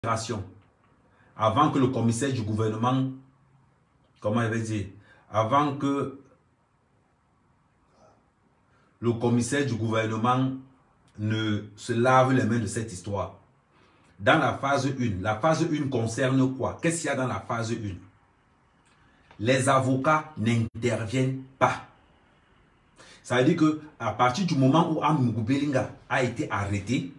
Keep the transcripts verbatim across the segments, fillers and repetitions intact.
avant que le commissaire du gouvernement, comment il va dire, avant que le commissaire du gouvernement ne se lave les mains de cette histoire. Dans la phase un, la phase un concerne quoi? Qu'est-ce qu'il y a dans la phase un? Les avocats n'interviennent pas. Ça veut dire que à partir du moment où Amougou Belinga a été arrêté,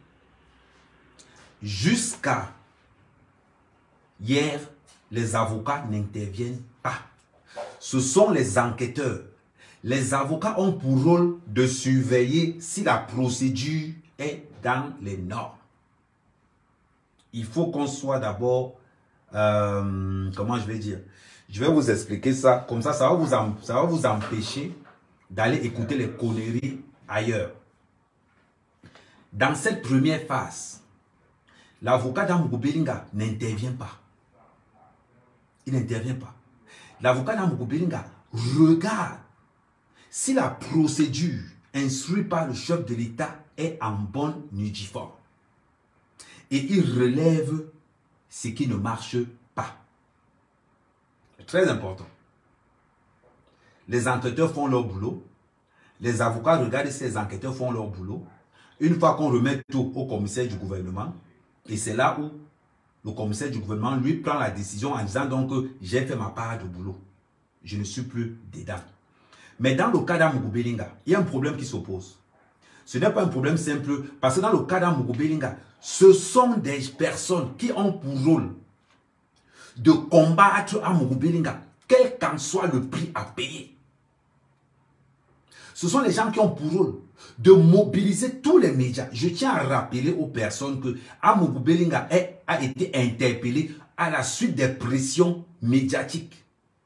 jusqu'à hier, les avocats n'interviennent pas. Ce sont les enquêteurs. Les avocats ont pour rôle de surveiller si la procédure est dans les normes. Il faut qu'on soit d'abord, euh, comment je vais dire, je vais vous expliquer ça, comme ça, ça va vous, ça va vous empêcher d'aller écouter les conneries ailleurs. Dans cette première phase, l'avocat d'Amougou Belinga n'intervient pas. Il n'intervient pas. L'avocat d'Amougou Belinga regarde si la procédure instruite par le chef de l'État est en bonne uniforme. Et il relève ce qui ne marche pas. C'est très important. Les enquêteurs font leur boulot. Les avocats regardent si les enquêteurs font leur boulot. Une fois qu'on remet tout au commissaire du gouvernement, et c'est là où le commissaire du gouvernement, lui, prend la décision en disant donc que j'ai fait ma part de boulot. Je ne suis plus dedans. Mais dans le cas d'Amougou Belinga, il y a un problème qui s'oppose. Ce n'est pas un problème simple, parce que dans le cas d'Amougou Belinga, ce sont des personnes qui ont pour rôle de combattre Amougou Belinga, quel qu'en soit le prix à payer. Ce sont les gens qui ont pour rôle de mobiliser tous les médias. Je tiens à rappeler aux personnes que Amougou Belinga est, a été interpellé à la suite des pressions médiatiques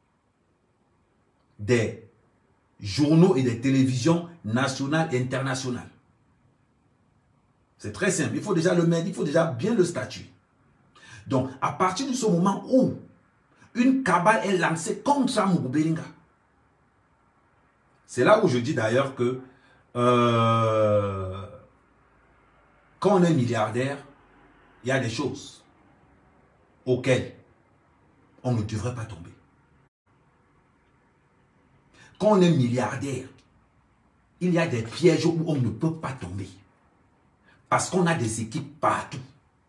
des journaux et des télévisions nationales et internationales. C'est très simple. Il faut déjà le mettre, il faut déjà bien le statuer. Donc, à partir de ce moment où une cabale est lancée contre Amougou Belinga, c'est là où je dis d'ailleurs que euh, quand on est milliardaire, il y a des choses auxquelles on ne devrait pas tomber. Quand on est milliardaire, il y a des pièges où on ne peut pas tomber. Parce qu'on a des équipes partout.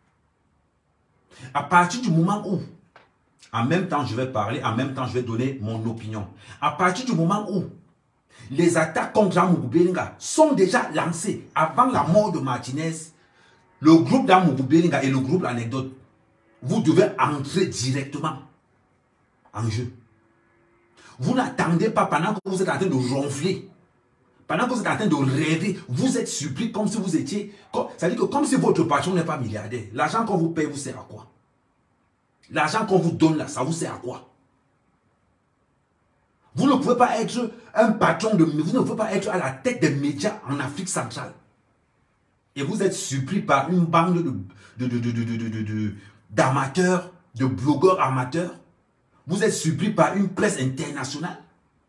À partir du moment où, en même temps je vais parler, en même temps je vais donner mon opinion. À partir du moment où les attaques contre Amougou Belinga sont déjà lancées avant la mort de Martinez, le groupe d'Amougou Belinga et le groupe L'Anecdote, vous devez entrer directement en jeu. Vous n'attendez pas pendant que vous êtes en train de ronfler, pendant que vous êtes en train de rêver, vous êtes surpris comme si vous étiez, c'est-à-dire que comme si votre patron n'est pas milliardaire. L'argent qu'on vous paye vous sert à quoi? L'argent qu'on vous donne là, ça vous sert à quoi? Vous ne pouvez pas être un patron de, vous ne pouvez pas être à la tête des médias en Afrique centrale. Et vous êtes surpris par une bande de, de, de, de, de, de, de, de, d'amateurs, de blogueurs amateurs. Vous êtes surpris par une presse internationale.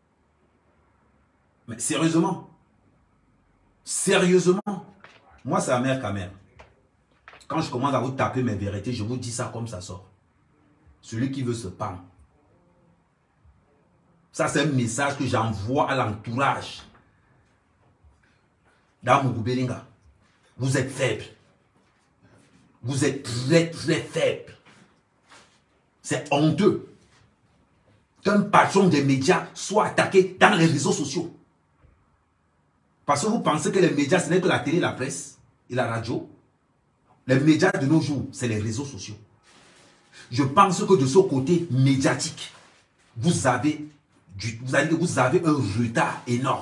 Mais sérieusement, sérieusement, moi c'est amer qu'amer. Quand je commence à vous taper mes vérités, je vous dis ça comme ça sort. Celui qui veut se pendre. Ça c'est un message que j'envoie à l'entourage d'Amougou Belinga. Vous êtes faible. Vous êtes très très faible. C'est honteux qu'un patron des médias soit attaqué dans les réseaux sociaux. Parce que vous pensez que les médias, ce n'est que la télé, la presse et la radio. Les médias de nos jours, c'est les réseaux sociaux. Je pense que de ce côté médiatique, vous avez, du, vous avez, vous avez un retard énorme.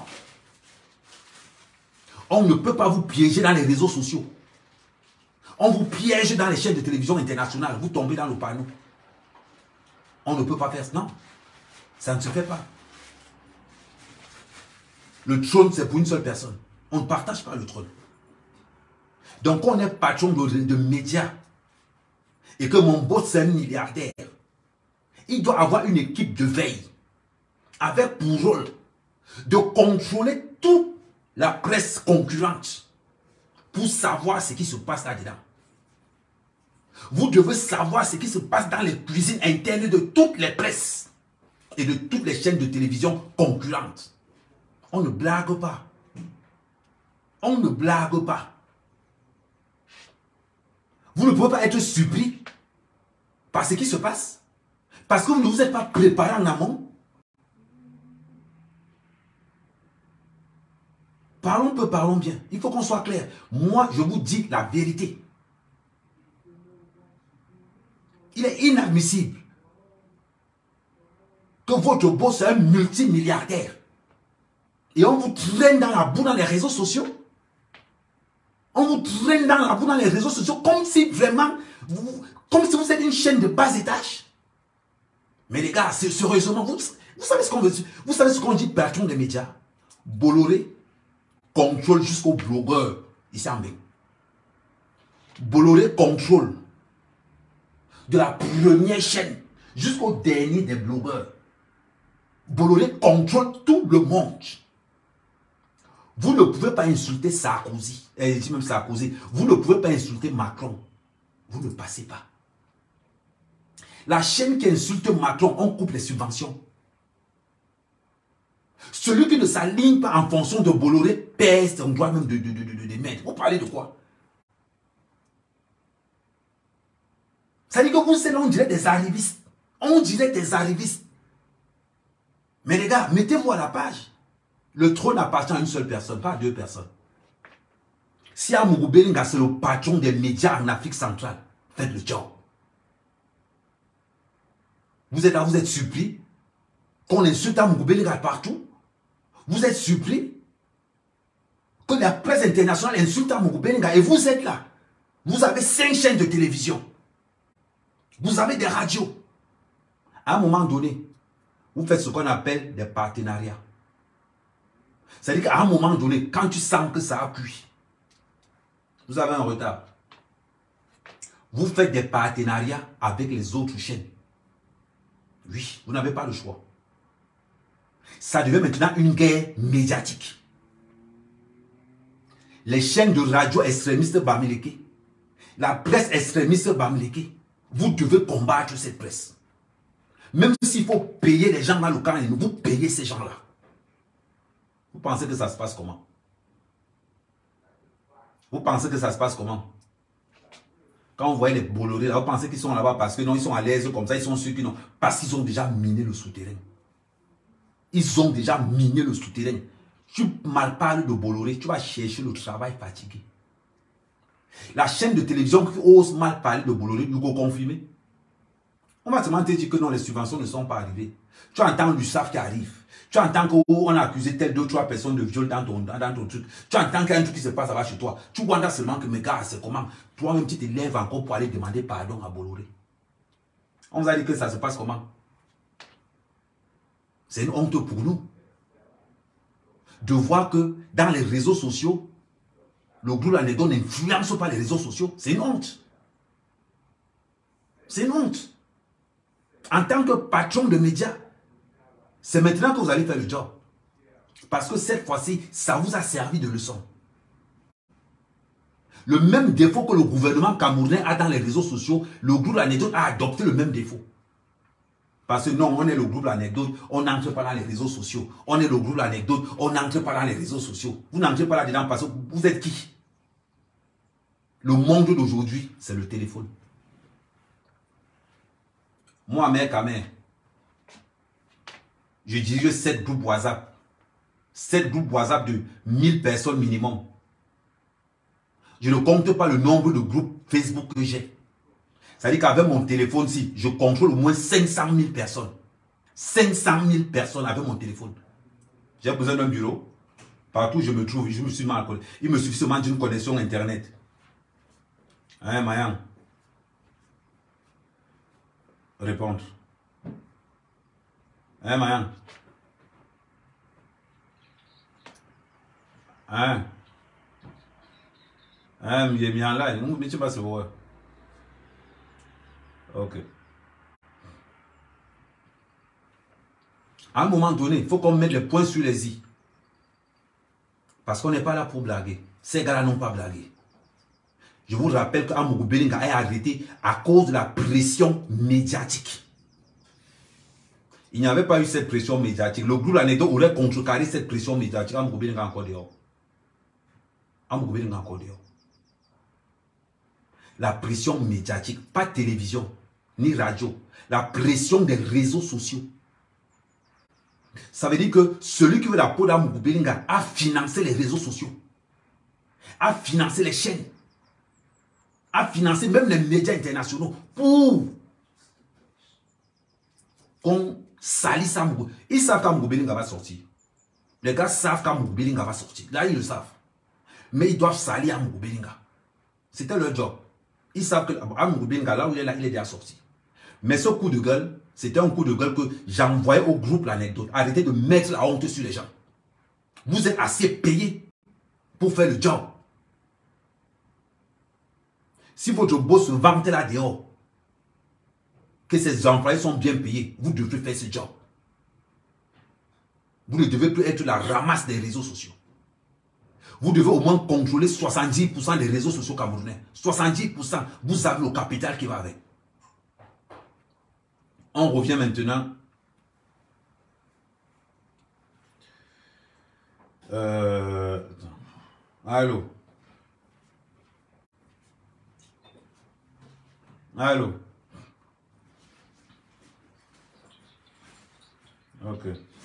On ne peut pas vous piéger dans les réseaux sociaux. On vous piège dans les chaînes de télévision internationales. Vous tombez dans le panneau. On ne peut pas faire ça. Non. Ça ne se fait pas. Le trône, c'est pour une seule personne. On ne partage pas le trône. Donc, quand on est patron de, de médias et que mon boss, c'est un milliardaire, il doit avoir une équipe de veille avec pour rôle de contrôler toute la presse concurrente pour savoir ce qui se passe là-dedans. Vous devez savoir ce qui se passe dans les cuisines internes de toutes les presses et de toutes les chaînes de télévision concurrentes. On ne blague pas. On ne blague pas. Vous ne pouvez pas être surpris par ce qui se passe. Parce que vous ne vous êtes pas préparé en amont. Parlons peu, parlons bien. Il faut qu'on soit clair. Moi, je vous dis la vérité. Il est inadmissible que votre boss est un multimilliardaire et on vous traîne dans la boue dans les réseaux sociaux. On vous traîne dans la boue dans les réseaux sociaux comme si vraiment, vous, comme si vous êtes une chaîne de bas étage. Mais les gars, sérieusement, vous, vous savez ce qu'on veut dire? Vous savez ce qu'on dit patron des médias? Bolloré contrôle jusqu'aux blogueurs ici en Bénin. Bolloré contrôle de la première chaîne jusqu'au dernier des blogueurs. Bolloré contrôle tout le monde. Vous ne pouvez pas insulter Sarkozy, eh, je dis même Sarkozy, vous ne pouvez pas insulter Macron. Vous ne passez pas. La chaîne qui insulte Macron, on coupe les subventions. Celui qui ne s'aligne pas en fonction de Bolloré pèse son droit même de, de, de, de, de mettre. Vous parlez de quoi? Ça dit que vous, c'est là, on dirait des arrivistes. On dirait des arrivistes. Mais les gars, mettez-vous à la page. Le trône appartient à une seule personne, pas à deux personnes. Si Amougou Belinga, c'est le patron des médias en Afrique centrale, faites le job. Vous êtes là, vous êtes surpris qu'on insulte Amougou Belinga partout. Vous êtes surpris que la presse internationale insulte Amougou Belinga et vous êtes là. Vous avez cinq chaînes de télévision. Vous avez des radios. À un moment donné, vous faites ce qu'on appelle des partenariats. C'est-à-dire qu'à un moment donné, quand tu sens que ça a cuit, vous avez un retard. Vous faites des partenariats avec les autres chaînes. Oui, vous n'avez pas le choix. Ça devient maintenant une guerre médiatique. Les chaînes de radio extrémistes bamileke, la presse extrémiste bamileke, vous devez combattre cette presse. Même s'il faut payer les gens dans le camp, vous payez ces gens-là. Vous pensez que ça se passe comment? Vous pensez que ça se passe comment? Quand on voit les Bolloré, là, vous pensez qu'ils sont là-bas parce que non, ils sont à l'aise comme ça, ils sont sûrs qu'ils n'ont. Parce qu'ils ont déjà miné le souterrain. Ils ont déjà miné le souterrain. Tu mal parles de Bolloré, tu vas chercher le travail fatigué. La chaîne de télévision qui ose mal parler de Bolloré, vous go confirmer. On va seulement te dire que non, les subventions ne sont pas arrivées. Tu entends l'U S A F qui arrive. Tu entends qu'on a accusé telle deux, trois personnes de viol dans ton, dans ton truc. Tu entends qu'il y a un truc qui se passe là-bas chez toi. Tu vois seulement que mes gars, c'est comment. Toi-même, tu te lèves encore pour aller demander pardon à Bolloré. On vous a dit que ça se passe comment? C'est une honte pour nous. De voir que dans les réseaux sociaux, le groupe Lanedo n'influence pas les réseaux sociaux. C'est une honte. C'est une honte. En tant que patron de médias, c'est maintenant que vous allez faire le job. Parce que cette fois-ci, ça vous a servi de leçon. Le même défaut que le gouvernement camerounais a dans les réseaux sociaux, le groupe L'Anecdote a adopté le même défaut. Parce que non, on est le groupe L'Anecdote, on n'entre pas dans les réseaux sociaux. On est le groupe L'Anecdote, on n'entre pas dans les réseaux sociaux. Vous n'entrez pas là-dedans parce que vous êtes qui? Le monde d'aujourd'hui, c'est le téléphone. Moi, mère, Kamer, je dirige sept groupes WhatsApp. sept groupes WhatsApp de mille personnes minimum. Je ne compte pas le nombre de groupes Facebook que j'ai. C'est-à-dire qu'avec mon téléphone-ci, je contrôle au moins cinq cent mille personnes. cinq cent mille personnes avec mon téléphone. J'ai besoin d'un bureau. Partout où je me trouve, je me suis mal collé. Il me suffit seulement d'une connexion Internet. Hein, Mayan? Répondre. Hein, Mayan? Hein? Hein, il est bien là. Non, mais tu vas se voir. Ok. À un moment donné, il faut qu'on mette les points sur les i. Parce qu'on n'est pas là pour blaguer. Ces gars-là n'ont pas blagué. Je vous rappelle qu'Amourou Belinga est arrêté à cause de la pression médiatique. Il n'y avait pas eu cette pression médiatique. Le groupe L'Anecdote aurait contrecarré cette pression médiatique. Amourou Belinga encore dehors. Amourou Belinga encore dehors. La pression médiatique, pas télévision, ni radio. La pression des réseaux sociaux. Ça veut dire que celui qui veut la peau d'Amourou Belinga a financé les réseaux sociaux. A financé les chaînes. A financé même les médias internationaux pour qu'on salisse Amourou. Ils savent qu'Amourou Belinga va sortir. Les gars savent qu'Amourou Belinga va sortir. Là, ils le savent. Mais ils doivent salir Amourou Belinga. C'était leur job. Ils savent que Amourou Belinga, là où il est là, il est déjà sorti. Mais ce coup de gueule, c'était un coup de gueule que j'envoyais au groupe L'Anecdote. Arrêtez de mettre la honte sur les gens. Vous êtes assez payés pour faire le job. Si votre boss se vante là dehors, que ses employés sont bien payés, vous devez faire ce job. Vous ne devez plus être la ramasse des réseaux sociaux. Vous devez au moins contrôler soixante-dix pour cent des réseaux sociaux camerounais. soixante-dix pour cent, vous avez le capital qui va avec. On revient maintenant. Euh... Allô. Allô. Ok.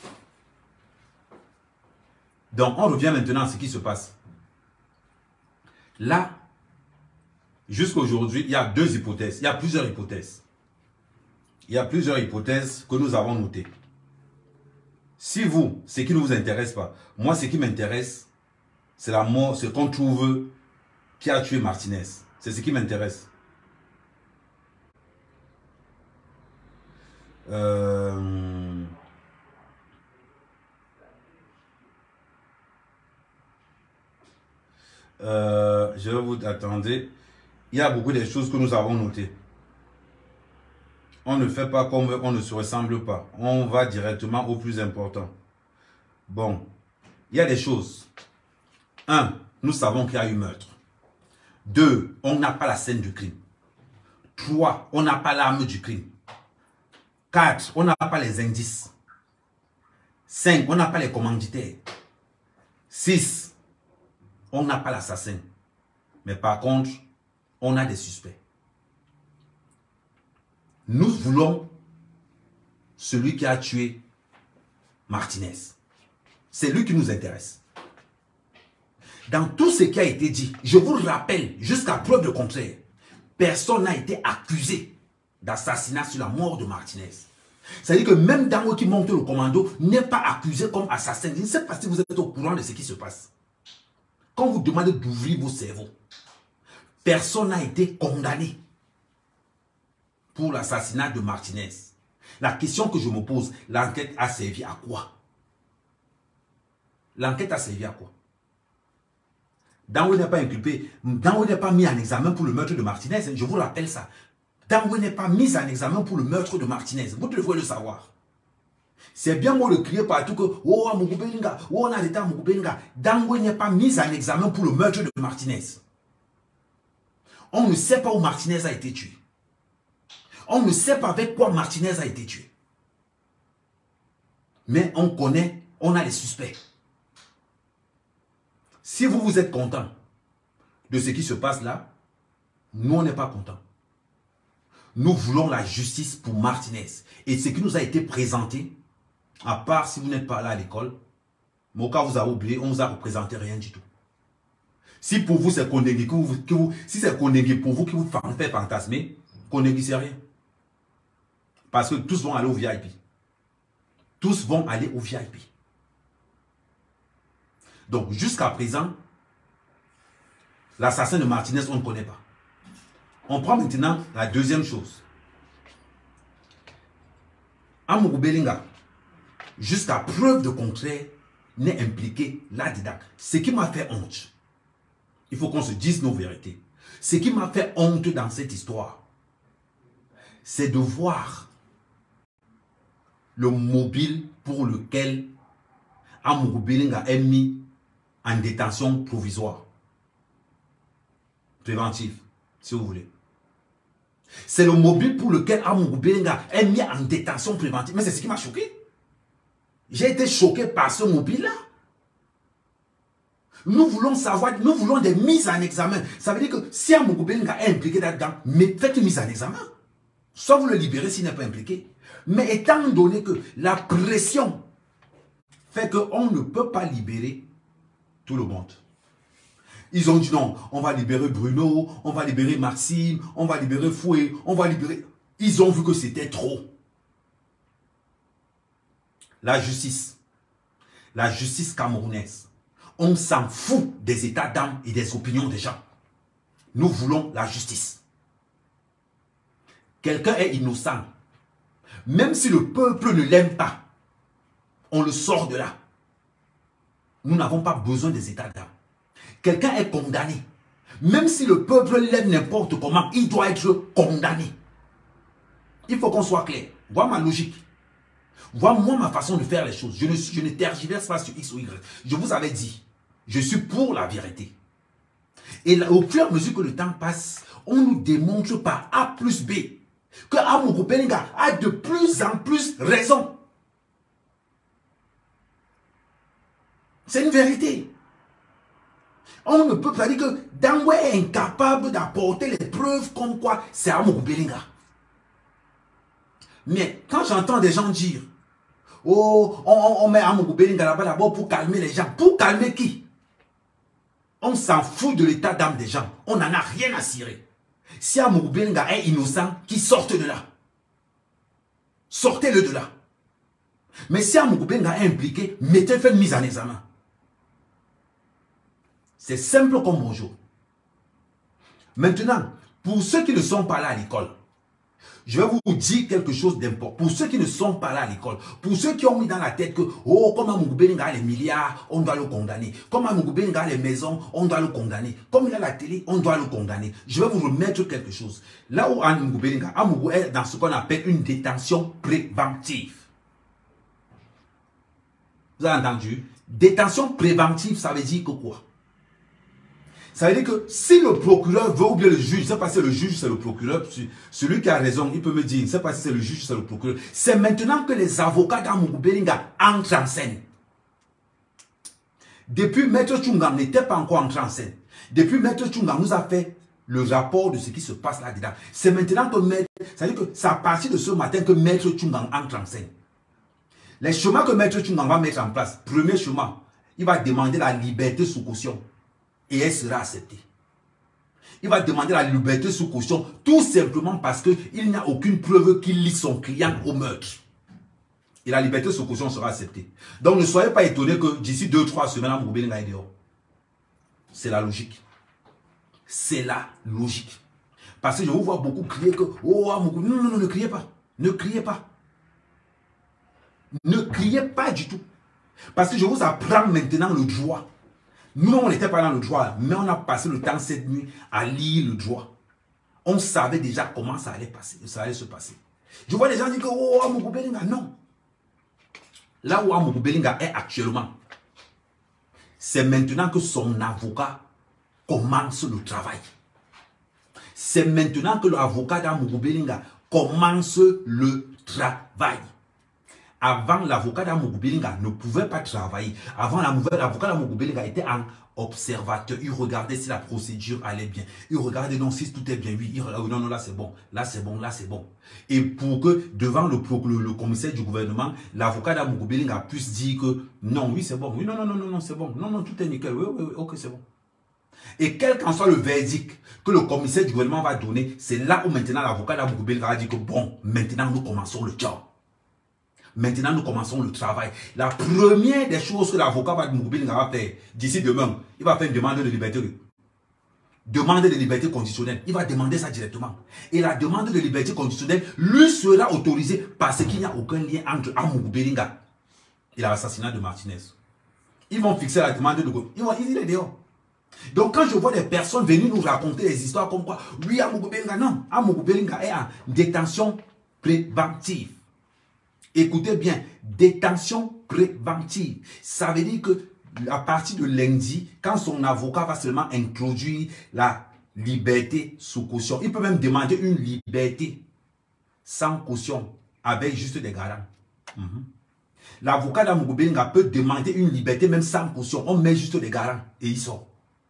Donc, on revient maintenant à ce qui se passe. Là, jusqu'à aujourd'hui, il y a deux hypothèses. Il y a plusieurs hypothèses. Il y a plusieurs hypothèses que nous avons notées. Si vous, ce qui ne vous intéresse pas, moi, ce qui m'intéresse, c'est la mort, c'est qu'on trouve qui a tué Martinez. C'est ce qui m'intéresse. Euh... Euh, je vais vous attendre. Il y a beaucoup de choses que nous avons notées. On ne fait pas comme on ne se ressemble pas. On va directement au plus important. Bon, il y a des choses. Un, nous savons qu'il y a eu meurtre. Deux, on n'a pas la scène du crime. Trois, on n'a pas l'arme du crime. Quatre, on n'a pas les indices. Cinq, on n'a pas les commanditaires. Six, on n'a pas l'assassin. Mais par contre, on a des suspects. Nous voulons celui qui a tué Martinez. C'est lui qui nous intéresse. Dans tout ce qui a été dit, je vous rappelle, jusqu'à preuve de contraire, personne n'a été accusé d'assassinat sur la mort de Martinez. C'est-à-dire que même Dango qui monte le commando n'est pas accusé comme assassin. Je ne sais pas si vous êtes au courant de ce qui se passe. Quand vous demandez d'ouvrir vos cerveaux, personne n'a été condamné pour l'assassinat de Martinez. La question que je me pose, l'enquête a servi à quoi? L'enquête a servi à quoi? Dango n'est pas inculpé. Dango n'est pas mis en examen pour le meurtre de Martinez. Je vous rappelle ça. Dango n'est pas mis en examen pour le meurtre de Martinez. Vous devez le savoir. C'est bien moi de crier partout que oh, Amourou Belinga, oh, on a l'état Amourou Belinga. Dango n'est pas mis en examen pour le meurtre de Martinez. On ne sait pas où Martinez a été tué. On ne sait pas avec quoi Martinez a été tué. Mais on connaît, on a les suspects. Si vous vous êtes content de ce qui se passe là, nous on n'est pas contents. Nous voulons la justice pour Martinez. Et ce qui nous a été présenté, à part si vous n'êtes pas là à l'école, mais au cas où vous avez oublié, on ne vous a représenté rien du tout. Si pour vous c'est Konegui, que vous, que vous, si c'est Konegui pour vous qui vous fait fantasmer, Konegui c'est rien. Parce que tous vont aller au V I P. Tous vont aller au V I P. Donc jusqu'à présent, l'assassin de Martinez, on ne connaît pas. On prend maintenant la deuxième chose. Amourou Belinga, jusqu'à preuve de contraire, n'est impliqué là-dedans. Ce qui m'a fait honte, il faut qu'on se dise nos vérités. Ce qui m'a fait honte dans cette histoire, c'est de voir le mobile pour lequel Amourou Belinga est mis en détention provisoire. préventive, si vous voulez. C'est le mobile pour lequel Amougou Belenga est mis en détention préventive. Mais c'est ce qui m'a choqué. J'ai été choqué par ce mobile-là. Nous voulons savoir, nous voulons des mises en examen. Ça veut dire que si Amougou Belenga est impliqué là-dedans, mais faites une mise en examen. Soit vous le libérez s'il n'est pas impliqué. Mais étant donné que la pression fait qu'on ne peut pas libérer tout le monde. Ils ont dit non, on va libérer Bruno, on va libérer Maxime, on va libérer Foué, on va libérer... Ils ont vu que c'était trop. La justice, la justice camerounaise, on s'en fout des états d'âme et des opinions des gens. Nous voulons la justice. Quelqu'un est innocent. Même si le peuple ne l'aime pas, on le sort de là. Nous n'avons pas besoin des états d'âme. Quelqu'un est condamné. Même si le peuple l'aime n'importe comment, il doit être condamné. Il faut qu'on soit clair. Vois ma logique. Vois moi ma façon de faire les choses. Je ne, je ne tergiverse pas sur X ou Y. Je vous avais dit, je suis pour la vérité. Et là, au fur et à mesure que le temps passe, on nous démontre par A plus B que Amougou Belenga a de plus en plus raison. C'est une vérité. On ne peut pas dire que Dangwe est incapable d'apporter les preuves comme quoi c'est Amougou Belenga. Mais quand j'entends des gens dire oh, on, on met Amougou Belenga là-bas d'abord pour calmer les gens. Pour calmer qui? On s'en fout de l'état d'âme des gens. On n'en a rien à cirer. Si Amougou Belenga est innocent, qu'il sorte de là. Sortez-le de là. Mais si Amougou Belenga est impliqué, mettez fait une mise en examen. C'est simple comme bonjour. Maintenant, pour ceux qui ne sont pas là à l'école, je vais vous dire quelque chose d'important. Pour ceux qui ne sont pas là à l'école, pour ceux qui ont mis dans la tête que, oh, comme Amougou Belenga a les milliards, on doit le condamner. Comme Amougou Belenga a les maisons, on doit le condamner. Comme il a la télé, on doit le condamner. Je vais vous remettre quelque chose. Là où Amougou Belenga, Amougou est dans ce qu'on appelle une détention préventive. Vous avez entendu? Détention préventive, ça veut dire que quoi? Ça veut dire que si le procureur veut ou bien le juge, je ne sais pas si c'est le juge, c'est le procureur, celui qui a raison, il peut me dire, je ne sais pas si c'est le juge, c'est le procureur. C'est maintenant que les avocats d'Amougou Belenga entrent en scène. Depuis Maître Tchungam n'était pas encore entré en scène. Depuis Maître Tchungam nous a fait le rapport de ce qui se passe là-dedans. C'est maintenant que Maître, ça veut dire que c'est à partir de ce matin que Maître Tchungam entre en scène. Les chemins que Maître Tchungam va mettre en place, premier chemin, il va demander la liberté sous caution. Et elle sera acceptée. Il va demander la liberté sous caution tout simplement parce qu'il n'y a aucune preuve qu'il lie son client au meurtre. Et la liberté sous caution sera acceptée. Donc ne soyez pas étonnés que d'ici deux trois semaines, Amougou Belenga est dehors. C'est la logique. C'est la logique. Parce que je vous vois beaucoup crier que oh Amougou, non, non, non, ne criez pas. Ne criez pas. Ne criez pas du tout. Parce que je vous apprends maintenant le droit. Nous, on n'était pas dans le droit, mais on a passé le temps cette nuit à lire le droit. On savait déjà comment ça allait, passer, ça allait se passer. Je vois les gens dire que oh, Amougou Belenga, non. Là où Amougou Belenga est actuellement, c'est maintenant que son avocat commence le travail. C'est maintenant que l'avocat d'Amougou Belenga commence le travail. Avant, l'avocat d'Amougou Belenga ne pouvait pas travailler. Avant, l'avocat d'Amougou Belenga était en observateur. Il regardait si la procédure allait bien. Il regardait non, si tout est bien. Oui, il regardait, non, non, là c'est bon. Là c'est bon, là c'est bon. Et pour que devant le, le, le commissaire du gouvernement, l'avocat d'Amougou Belenga puisse dire que non, oui c'est bon. Oui, non, non, non, non, non c'est bon. Non, non, tout est nickel. Oui, oui, oui, ok, c'est bon. Et quel qu'en soit le verdict que le commissaire du gouvernement va donner, c'est là où maintenant l'avocat d'Amougou Belenga va dire que bon, maintenant nous commençons le job. Maintenant, nous commençons le travail. La première des choses que l'avocat d'Amougou Belenga va faire d'ici demain, il va faire une demande de liberté. Demande de liberté conditionnelle. Il va demander ça directement. Et la demande de liberté conditionnelle lui sera autorisée parce qu'il n'y a aucun lien entre Amougou Belenga et l'assassinat de Martinez. Ils vont fixer la demande de... Ils vont il est dehors. Donc quand je vois des personnes venir nous raconter des histoires comme quoi, oui, Amougou Belenga, non. Amougou Belenga est en détention préventive. Écoutez bien, détention préventive. Ça veut dire que à partir de lundi, quand son avocat va seulement introduire la liberté sous caution. Il peut même demander une liberté sans caution avec juste des garants. Mm-hmm. L'avocat d'Amougou Belinga peut demander une liberté même sans caution. On met juste des garants et il sort.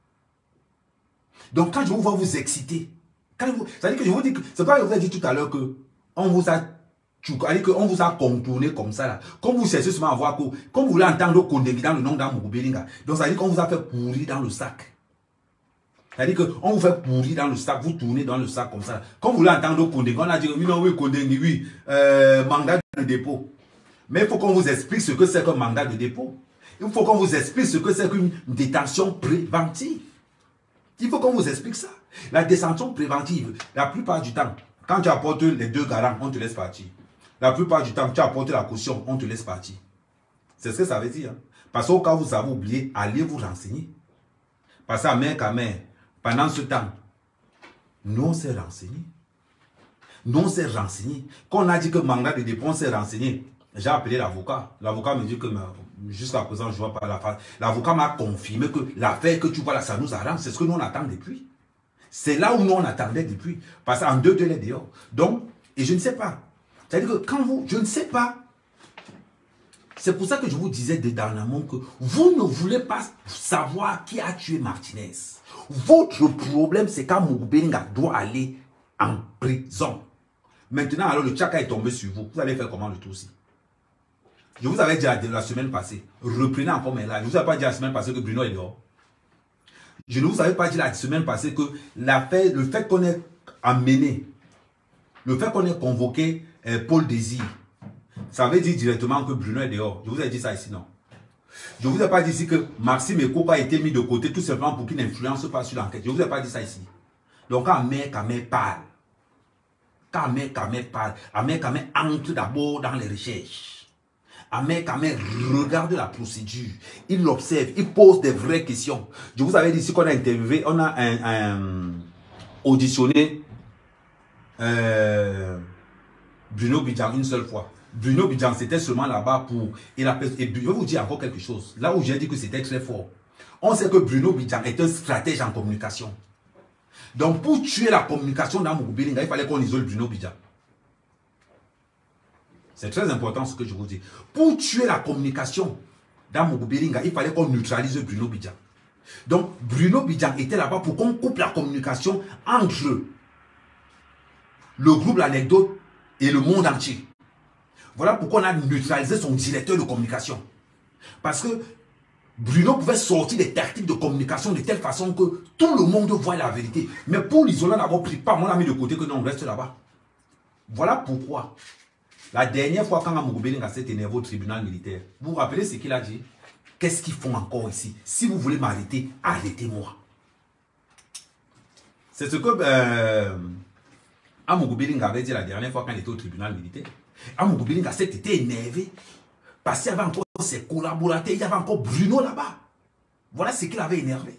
Donc quand je vous vois vous exciter, c'est-à-dire que je vous dis que, c'est pas que vous avez dit tout à l'heure que on vous a, on vous a contourné comme ça là. Comme vous cherchez seulement à voir que, comme vous voulez entendre Kondé dans le nom d'Amougou Belinga, donc ça veut dire qu'on vous a fait pourrir dans le sac. C'est-à-dire qu'on vous fait pourrir dans le sac, vous tournez dans le sac comme ça. Quand vous voulez entendre Kondé, on a dit oui, non, oui, Kondé, oui, euh, mandat de dépôt. Mais il faut qu'on vous explique ce que c'est qu'un mandat de dépôt. Il faut qu'on vous explique ce que c'est qu'une détention préventive. Il faut qu'on vous explique ça. La détention préventive, la plupart du temps, quand tu apportes les deux garants, on te laisse partir. La plupart du temps, tu apportes la caution, on te laisse partir. C'est ce que ça veut dire. Hein? Parce qu'au cas où vous avez oublié, allez vous renseigner. Parce qu'à main qu'à main, pendant ce temps, nous on s'est renseignés. Nous on s'est renseignés. Quand on a dit que mandat de dépôt, on s'est renseigné. J'ai appelé l'avocat. L'avocat me dit que jusqu'à présent, je ne vois pas la face. L'avocat m'a confirmé que l'affaire que tu vois là, ça nous arrange. C'est ce que nous on attend depuis. C'est là où nous on attendait depuis. Parce qu'en deux, deux, les dehors. Donc, et je ne sais pas. C'est-à-dire que quand vous, je ne sais pas. C'est pour ça que je vous disais dernièrement que vous ne voulez pas savoir qui a tué Martinez. Votre problème, c'est qu'Amougou Belinga doit aller en prison. Maintenant, alors le tchaka est tombé sur vous. Vous allez faire comment le tout aussi? Je vous avais dit la, la semaine passée, reprenez encore mes lives. Je ne vous avais pas dit la semaine passée que Bruno est dehors. Je ne vous avais pas dit la semaine passée que l'affaire, le fait qu'on ait amené, le fait qu'on ait convoqué euh, Paul Désir, ça veut dire directement que Bruno est dehors. Je vous ai dit ça ici, non? Je ne vous ai pas dit ici que Maxime Eko a été mis de côté tout simplement pour qu'il n'influence pas sur l'enquête. Je ne vous ai pas dit ça ici. Donc quand Amer Kamé parle, quand Amer Kamé parle, Amer Kamé entre d'abord dans les recherches. Amer Kamé regarde la procédure, il l'observe, il pose des vraies questions. Je vous avais dit ici qu'on a interviewé, on a un, un, auditionné euh, Bruno Bidjan une seule fois. Bruno Bidjan, c'était seulement là-bas pour... Et, la, et je vais vous dire encore quelque chose. Là où j'ai dit que c'était très fort. On sait que Bruno Bidjan est un stratège en communication. Donc pour tuer la communication d'Amougou Belinga, il fallait qu'on isole Bruno Bidjan. C'est très important ce que je vous dis. Pour tuer la communication d'Amougou Belinga, il fallait qu'on neutralise Bruno Bidjan. Donc Bruno Bidjan était là-bas pour qu'on coupe la communication entre le groupe L'Anecdote et le monde entier. Voilà pourquoi on a neutralisé son directeur de communication. Parce que Bruno pouvait sortir des tactiques de communication de telle façon que tout le monde voit la vérité. Mais pour l'isoler, on n'a pris pas, on l'a mis de côté que non, on reste là-bas. Voilà pourquoi. La dernière fois quand Amougou Belinga s'est énervé au tribunal militaire, vous vous rappelez ce qu'il a dit? Qu'est-ce qu'ils font encore ici? Si vous voulez m'arrêter, arrêtez-moi. C'est ce que euh, Amougou Belinga avait dit la dernière fois quand il était au tribunal militaire. Amougou Belinga s'est été énervé parce qu'il y avait encore ses collaborateurs, il y avait encore Bruno là-bas. Voilà ce qu'il avait énervé.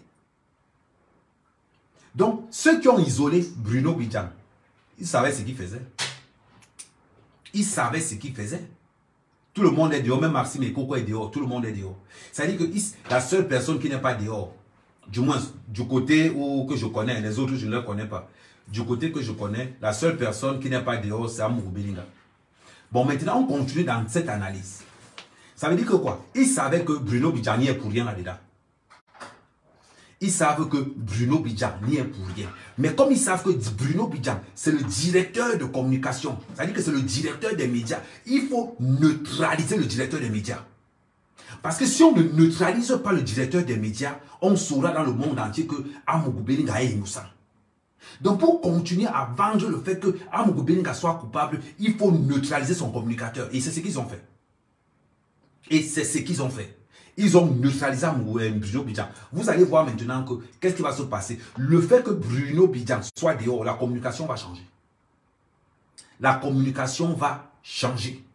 Donc, ceux qui ont isolé Bruno Bidjan, ils savaient ce qu'ils faisaient. Ils savaient ce qu'ils faisaient. Tout le monde est dehors, même Maxime Eko est dehors, tout le monde est dehors. C'est-à-dire que la seule personne qui n'est pas dehors, du moins du côté où, que je connais, les autres je ne les connais pas, du côté que je connais, la seule personne qui n'est pas dehors, c'est Amougou Belinga. Bon, maintenant, on continue dans cette analyse. Ça veut dire que quoi? Ils savaient que Bruno Bidjan n'y est pour rien là-dedans. Ils savent que Bruno Bidjan n'y est pour rien. Mais comme ils savent que Bruno Bidjan, c'est le directeur de communication, c'est-à-dire que c'est le directeur des médias, il faut neutraliser le directeur des médias. Parce que si on ne neutralise pas le directeur des médias, on saura dans le monde entier que Amougou Belinga est innocent. Donc pour continuer à vendre le fait que Amougou Belinga soit coupable, il faut neutraliser son communicateur. Et c'est ce qu'ils ont fait. Et c'est ce qu'ils ont fait. Ils ont neutralisé Bruno Bidjan. Vous allez voir maintenant que qu'est-ce qui va se passer. Le fait que Bruno Bidjan soit dehors, la communication va changer. La communication va changer.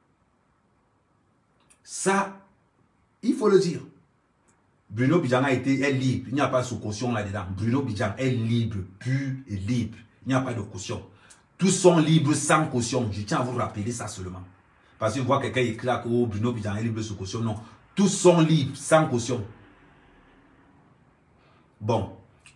Ça, il faut le dire. Bruno Bidjan a été est libre. Il n'y a pas de sous-caution là-dedans. Bruno Bidjan est libre, pur et libre. Il n'y a pas de caution. Tous sont libres sans caution. Je tiens à vous rappeler ça seulement. Parce que je vois quelqu'un éclate que oh, Bruno Bidjan est libre sous caution. Non. Tous sont libres, sans caution. Bon,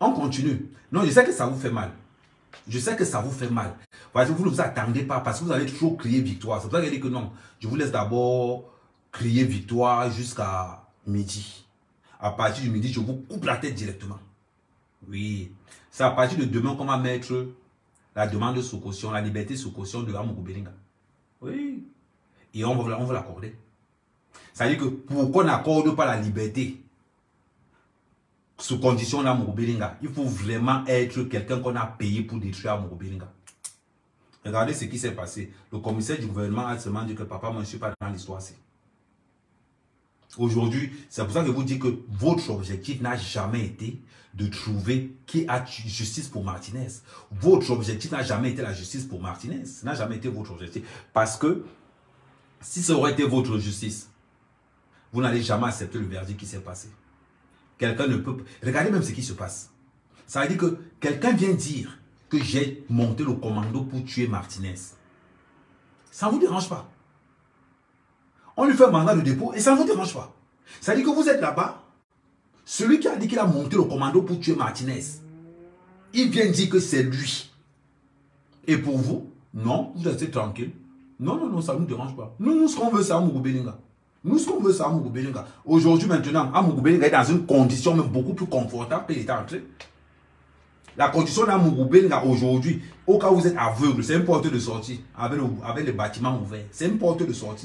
On continue. Non, je sais que ça vous fait mal. Je sais que ça vous fait mal. Parce que vous ne vous attendez pas, parce que vous avez toujours crié victoire. C'est pour ça que j'ai dit que non. Je vous laisse d'abord crier victoire jusqu'à midi. À partir du midi, je vous coupe la tête directement. Oui. C'est à partir de demain qu'on va mettre la demande sous caution, la liberté sous caution de Amougou Belinga. Oui. Et on va, on va l'accorder. Ça veut dire que pour qu'on n'accorde pas la liberté sous condition d'Amougou Belinga, il faut vraiment être quelqu'un qu'on a payé pour détruire Amougou Belinga. Regardez ce qui s'est passé. Le commissaire du gouvernement a seulement dit que papa, moi je ne suis pas dans l'histoire. Aujourd'hui, c'est pour ça que je vous dis que votre objectif n'a jamais été de trouver qui a justice pour Martinez. Votre objectif n'a jamais été la justice pour Martinez. Ce n'a jamais été votre objectif. Parce que si ça aurait été votre justice, vous n'allez jamais accepter le verdict qui s'est passé. Quelqu'un ne peut... Regardez même ce qui se passe. Ça veut dire que quelqu'un vient dire que j'ai monté le commando pour tuer Martinez. Ça ne vous dérange pas. On lui fait un mandat de dépôt et ça ne vous dérange pas. Ça veut dire que vous êtes là-bas. Celui qui a dit qu'il a monté le commando pour tuer Martinez, il vient dire que c'est lui. Et pour vous, non, vous restez tranquille. Non, non, non, ça ne nous dérange pas. Nous, nous ce qu'on veut, c'est Amougou Belinga. Nous, ce qu'on veut, c'est Amougou Belinga. Aujourd'hui, maintenant, Amougou Belinga est dans une condition même beaucoup plus confortable qu'il était entré. La condition d'Amougou Belinga aujourd'hui, au cas où vous êtes aveugle, c'est une porte de sortie avec, le, avec les bâtiments ouverts. C'est une porte de sortie.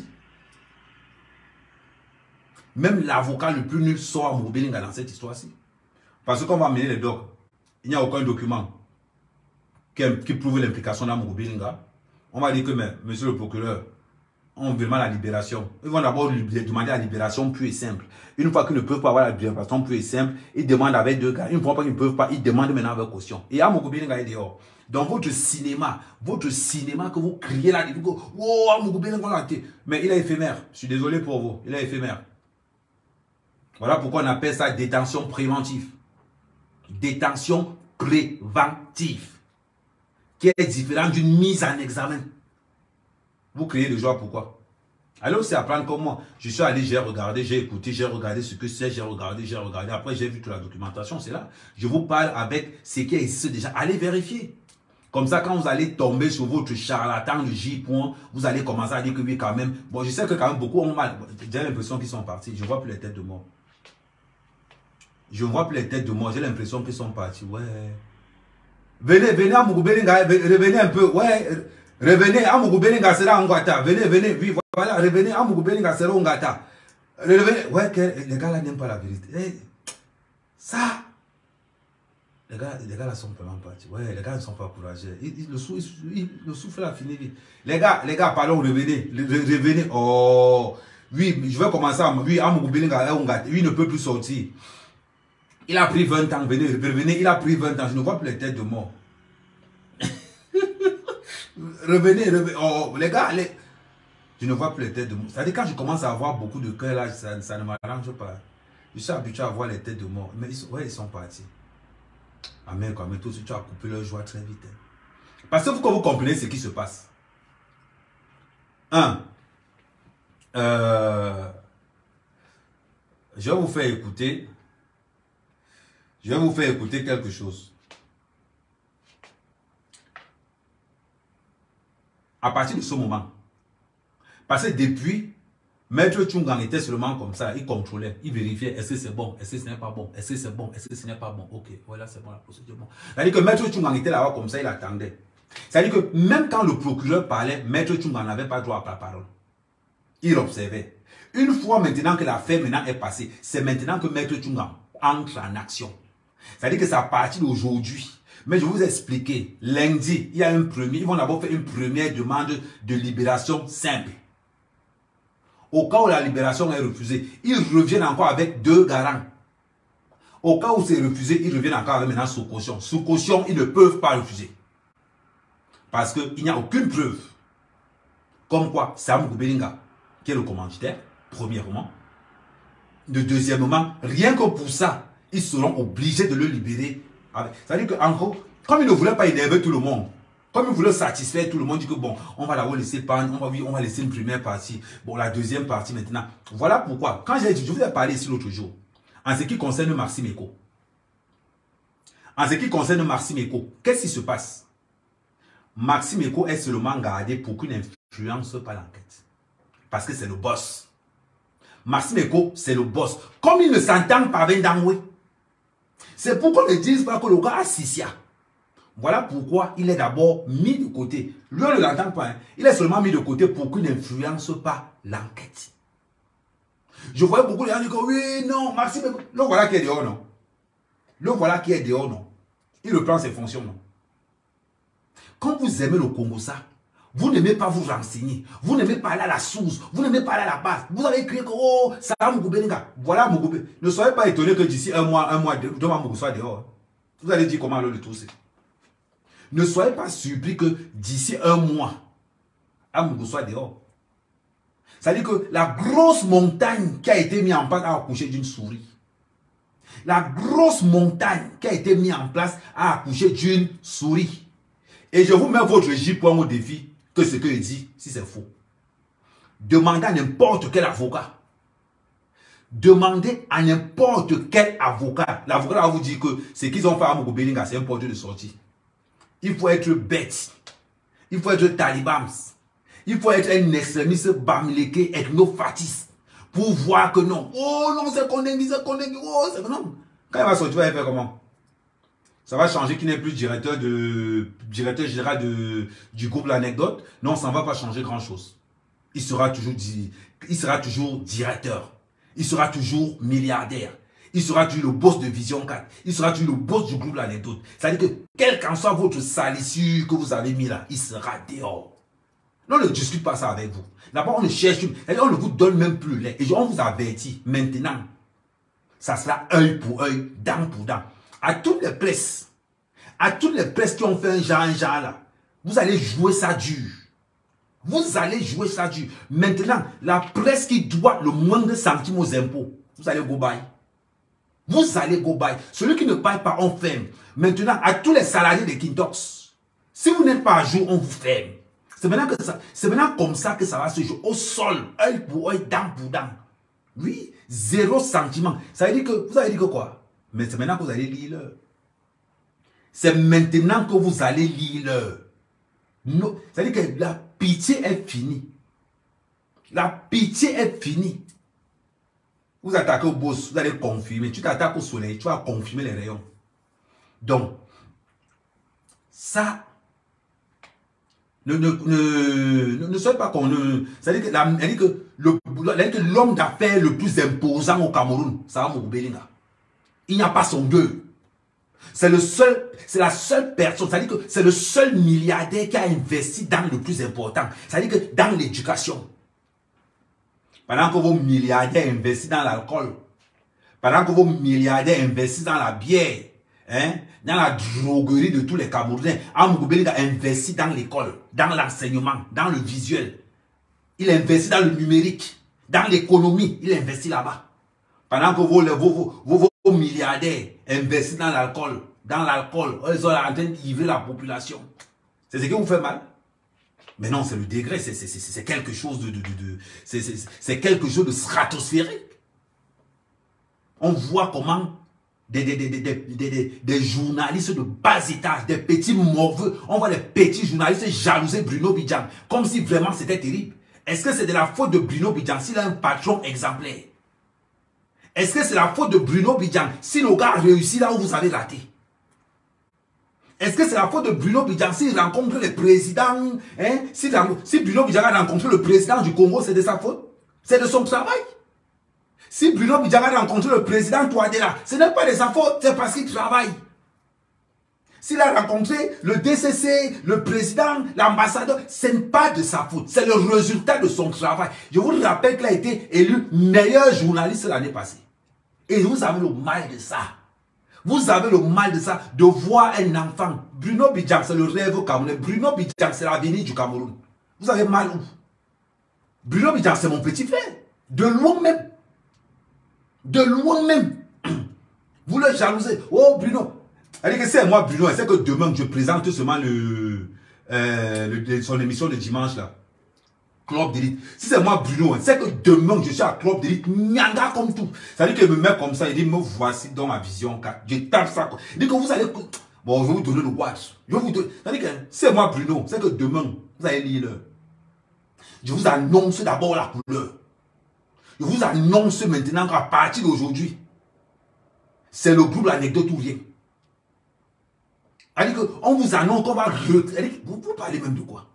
Même l'avocat le plus nul sort Amougou Belinga dans cette histoire-ci. Parce qu'on va mener les docs. Il n'y a aucun document qui, qui prouve l'implication d'Amougou Belinga. On va dire que, mais, monsieur le procureur, on veut la libération. Ils vont d'abord lui demander la libération pure et simple. Une fois qu'ils ne peuvent pas avoir la libération pure et simple, ils demandent avec deux gars. Une fois qu'ils ne peuvent pas, ils demandent maintenant avec caution. Et Amougou Belinga est dehors. Dans votre cinéma, votre cinéma que vous criez là, vous dites, oh, Amougou Belinga a été. Mais il est éphémère. Je suis désolé pour vous. Il est éphémère. Voilà pourquoi on appelle ça détention préventive. Détention préventive. Qui est différente d'une mise en examen. Vous criez de joie, pourquoi? Alors c'est apprendre comme moi. Je suis allé, j'ai regardé, j'ai écouté, j'ai regardé ce que c'est, j'ai regardé, j'ai regardé. Après, j'ai vu toute la documentation, c'est là. Je vous parle avec ce qui existe déjà. Allez vérifier. Comme ça, quand vous allez tomber sur votre charlatan de J-point, vous allez commencer à dire que oui, quand même. Bon, je sais que quand même beaucoup ont mal. J'ai l'impression qu'ils sont partis. Je ne vois plus les têtes de mort. Je ne vois plus les têtes de mort. J'ai l'impression qu'ils sont partis. Ouais. Venez, venez à Amougou Belinga, revenez un peu. Ouais. Revenez, Amougou Belinga sera en Ngata. Venez, venez, oui, voilà, revenez, Amougou Belinga sera en Ngata. Revenez. Ouais, les gars là n'aiment pas la vérité. Hey, ça, les gars, les gars là sont vraiment partis. Ouais, les gars ne sont pas courageux. Ils, ils, le, sou, ils, le souffle a fini. Les gars, les gars, pardon, revenez, revenez. Oh, oui, je vais commencer à. Oui, Amougou Belinga est en Ngata. Lui ne peut plus sortir. Il a pris vingt ans, venez, revenez, il a pris vingt ans. Je ne vois plus les têtes de mort. Revenez, revenez. Oh, les gars, les... je ne vois plus les têtes de mort. C'est-à-dire quand je commence à avoir beaucoup de cœur là, ça, ça ne m'arrange pas. Je suis habitué à voir les têtes de mort. Mais ils sont, ouais, ils sont partis. Amen, quoi. Mais tout de suite, tu as coupé leur joie très vite. Hein. Parce que vous, quand vous comprenez ce qui se passe. Un. Euh, je vais vous faire écouter. Je vais vous faire écouter quelque chose. À partir de ce moment, parce que depuis, Maître Tchungang était seulement comme ça, il contrôlait, il vérifiait, est-ce que c'est bon, est-ce que ce n'est pas bon, est-ce que c'est bon, est-ce que ce n'est pas bon, ok, voilà, c'est bon, la procédure, bon. C'est-à-dire que Maître Tchungang était là-bas comme ça, il attendait. C'est-à-dire que même quand le procureur parlait, Maître Tchungang n'avait pas droit à la parole. Il observait. Une fois maintenant que l'affaire maintenant est passée, c'est maintenant que Maître Tchungang entre en action. C'est-à-dire que c'est à partir d'aujourd'hui. Mais je vais vous expliquer. Lundi, il y a un premier. Ils vont d'abord faire une première demande de libération simple. Au cas où la libération est refusée, ils reviennent encore avec deux garants. Au cas où c'est refusé, ils reviennent encore avec maintenant sous caution. Sous caution, ils ne peuvent pas refuser. Parce qu'il n'y a aucune preuve. Comme quoi, c'est Amougou Belinga qui est le commanditaire, premièrement. De deuxièmement, rien que pour ça, ils seront obligés de le libérer. C'est-à-dire qu'en gros, comme ils ne voulaient pas énerver tout le monde, comme ils voulaient satisfaire tout le monde, dit que bon, on va d'abord laisser pan, on va, oui, on va laisser une première partie, bon, la deuxième partie maintenant. Voilà pourquoi, quand j'ai dit, je vous ai parlé ici l'autre jour, en ce qui concerne Maxime Eko. En ce qui concerne Maxime Eko, qu'est-ce qui se passe? Maxime Eko est seulement gardé pour qu'il n'influence pas l'enquête. Parce que c'est le boss. Maxime Eko, c'est le boss. Comme il ne s'entend pas avec Dangwe, c'est pourquoi ils ne disent pas que le gars a Sissia. Voilà pourquoi il est d'abord mis de côté. Lui, on ne l'entend pas. Hein. Il est seulement mis de côté pour qu'il n'influence pas l'enquête. Je voyais beaucoup de gens dire que oui, non, Maxime Eko. Le voilà qui est dehors, non? Le voilà qui est dehors, non? Il reprend ses fonctions, non? Quand vous aimez le Congo, ça, vous n'aimez pas vous renseigner, vous n'aimez pas aller à la source, vous n'aimez pas aller à la base, vous allez écrire que oh, ça va Mougoube, voilà Mougoube. Ne soyez pas étonné que d'ici un mois, un mois, deux, deux mois, Mougoube soit dehors. Vous allez dire comment le tout c'est. Ne soyez pas surpris que d'ici un mois, un Mougoube soit dehors. C'est-à-dire que la grosse montagne qui a été mise en place a accouché d'une souris. La grosse montagne qui a été mise en place a accouché d'une souris. Et je vous mets votre J-point au défi que ce que je dis, si c'est faux. Demandez à n'importe quel avocat. Demandez à n'importe quel avocat. L'avocat va vous dire que ce qu'ils ont fait à Mougoube, c'est un porteur de sortie. Il faut être bête. Il faut être talibans. Il faut être un extrémiste bamileke, ethnofatiste. Pour voir que non. Oh non, c'est qu'on est mis, c'est qu'on est mis. Oh, c'est que non. Quand il va sortir, il va faire comment? Ça va changer qu'il n'est plus directeur, de, directeur général de, du groupe L'Anecdote. Non, ça ne va pas changer grand-chose. Il sera toujours, il sera toujours directeur. Il sera toujours milliardaire. Il sera toujours le boss de Vision quatre. Il sera toujours le boss du groupe L'Anecdote. C'est-à-dire que, quel qu'en soit votre salissure que vous avez mis là, il sera dehors. Non, ne discute pas ça avec vous. D'abord, on ne cherche plus. On ne vous donne même plus les. Et on vous avertit. Maintenant, ça sera œil pour œil, dent pour dent. À toutes les presses, à toutes les presses qui ont fait un genre, un genre là, vous allez jouer ça dur. Vous allez jouer ça dur. Maintenant, la presse qui doit le moindre centime aux impôts, vous allez go buy. Vous allez go buy. Celui qui ne paye pas, on ferme. Maintenant, à tous les salariés de Kintox, si vous n'êtes pas à jour, on vous ferme. C'est maintenant, que ça, c'est maintenant comme ça que ça va se jouer au sol, œil pour œil, dent pour dent. Oui, zéro sentiment. Ça veut dire que, vous avez dit que quoi? Mais c'est maintenant que vous allez lire l'heure. C'est maintenant que vous allez lire l'heure. No, c'est-à-dire que la pitié est finie. La pitié est finie. Vous attaquez au boss, vous allez confirmer. Tu t'attaques au soleil, tu vas confirmer les rayons. Donc, ça, ne, ne, ne, ne, ne soyez pas qu'on ne... C'est-à-dire que l'homme d'affaires le plus imposant au Cameroun, ça va Mougoube. Il n'y a pas son deux. C'est le seul, c'est la seule personne, c'est-à-dire que c'est le seul milliardaire qui a investi dans le plus important. C'est-à-dire que dans l'éducation. Pendant que vos milliardaires investissent dans l'alcool, pendant que vos milliardaires investissent dans la bière, hein, dans la droguerie de tous les Camerounais, Mougoube a investi dans l'école, dans l'enseignement, dans le visuel. Il investit dans le numérique, dans l'économie, il investit là-bas. Pendant que vos, vos, vos, vos milliardaires investissent dans l'alcool, dans l'alcool, ils sont en train d'ivrer la population. C'est ce qui vous fait mal. Mais non, c'est le degré, c'est quelque chose de, de, de, de c'est quelque chose de stratosphérique. On voit comment des, des, des, des, des, des, des journalistes de bas étage, des petits morveux, on voit des petits journalistes jalouser Bruno Bidjan, comme si vraiment c'était terrible. Est-ce que c'est de la faute de Bruno Bidjan s'il a un patron exemplaire? Est-ce que c'est la faute de Bruno Bidjan si le gars réussit là où vous avez raté? Est-ce que c'est la faute de Bruno Bidjan s'il rencontre le président, hein? Si, si Bruno Bidjan a rencontré le président du Congo, c'est de sa faute? C'est de son travail? Si Bruno Bidjan a rencontré le président Touadéra, ce n'est pas de sa faute, c'est parce qu'il travaille. S'il a rencontré le D C C, le président, l'ambassadeur, ce n'est pas de sa faute. C'est le résultat de son travail. Je vous rappelle qu'il a été élu meilleur journaliste l'année passée. Et vous avez le mal de ça. Vous avez le mal de ça, de voir un enfant. Bruno Bidjan, c'est le rêve camerounais. Bruno Bidjan, c'est l'avenir du Cameroun. Vous avez mal où? Bruno Bidjan, c'est mon petit frère. De loin même. De loin même. Vous le jalousez. Oh, Bruno. Elle dit que c'est moi, Bruno. C'est que demain, je présente seulement le, euh, le, son émission de dimanche là. Club d'élite. Si c'est moi Bruno, c'est que demain je suis à Club d'élite, nyanga comme tout. Ça veut dire qu'il me met comme ça, il dit me voici dans ma vision quatre. Je tape ça. Il dit que vous allez... Bon, je vais vous donner le watch. Je vais vous donner... Ça veut dire que c'est moi Bruno, c'est que demain, vous allez lire l'heure. Je vous annonce d'abord la couleur. Je vous annonce maintenant qu'à partir d'aujourd'hui, c'est le groupe l'anecdote ou rien. C'est-à-dire qu'on vous annonce qu'on va... Vous, vous parlez même de quoi?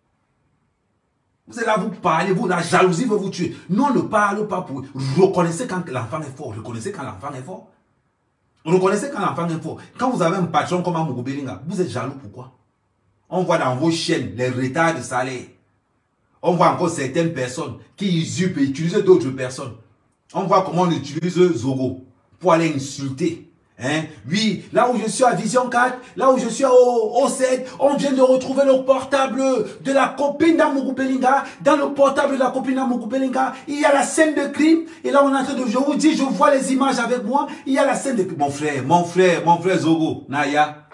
Vous êtes là, vous parlez, vous, la jalousie veut vous tuer. Nous, on ne parle pas pour... Reconnaissez quand l'enfant est fort. Reconnaissez quand l'enfant est fort. Reconnaissez quand l'enfant est fort. Quand vous avez un patron comme Amougou Belinga, vous êtes jaloux, pourquoi? On voit dans vos chaînes les retards de salaire. On voit encore certaines personnes qui usurpent et utilisent d'autres personnes. On voit comment on utilise Zogo pour aller insulter. Hein? Oui, là où je suis à Vision quatre, là où je suis au, au sept, on vient de retrouver le portable de la copine d'Amougou Belinga. Dans le portable de la copine d'Amougou Belinga, il y a la scène de crime. Et là, on est en train de, je vous dis, je vois les images avec moi. Il y a la scène de crime. Mon frère, mon frère, mon frère Zogo, Naya.